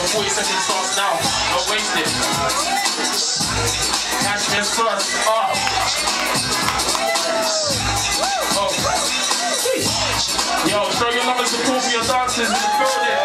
The 40 seconds starts now. Don't waste it. Cashmere first. Up. Oh. Yo, show your love and support for your dancers in the building.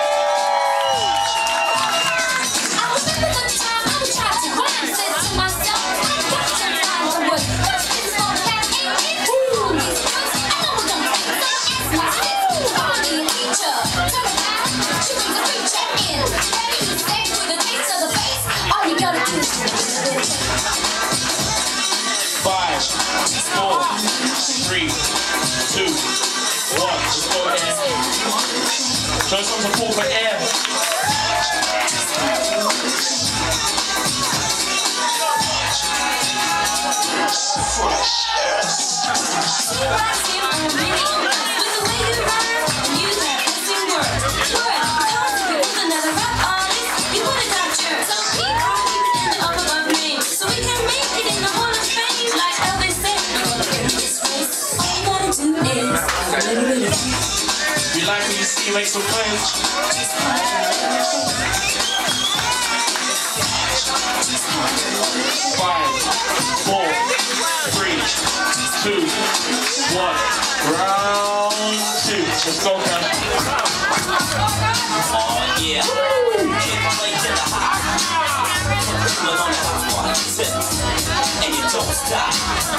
Five, four, three, two, one. Let's go ahead. Show some support for air. Fresh. We like when you see you make some plays. 5, 4, 3, 2, 1. Round 2. Let's go, Cam. Oh yeah. And you don't stop.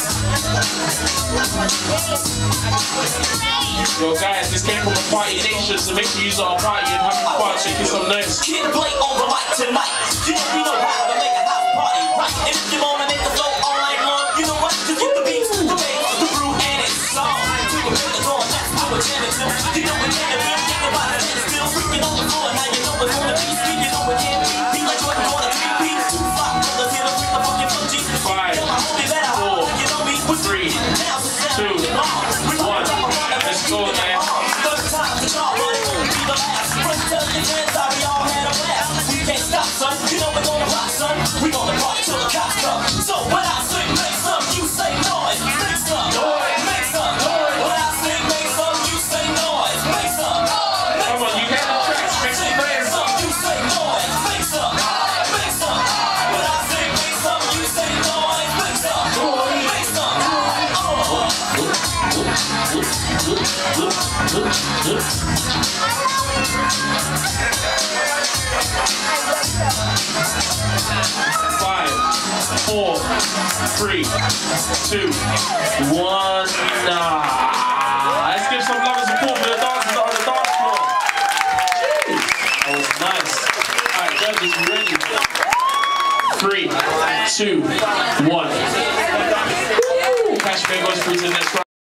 Yo guys, this came from a party nation, so make sure you are party and have fun, shaking some nice. Kid Blake on the mic tonight. You know how to make a house party right. And if you wanna make the flow all night long, you know what? Just get the beats, the bass, the brew, and it's song. We can make the door, that's how we're jamming to. You know we're jamming, think about it, and it's still freaking on the floor. Now you know it's gonna be speaking on the can't be like Jordan going to 3 beats. 2 5, brothers here to freak the fucking funky. 5, 4, 3, 2, 1. Let's go, man. You know we're gonna rock, son. We gonna party till the cops come. So when I say make some, you say noise. Make some noise. Make some noise. When I say make some, you say noise. Make some noise. Come on, you have the tracks. Make some noise. You say noise. Make some. Make some. When I say make some, you say noise. Make some. Make some. 5, 4, 3, 2, 1. Let's give some love and support for the dancers on the dance floor. That was nice. Alright, judges, ready? 3, 2, 1. Cashmere goes through to the next round.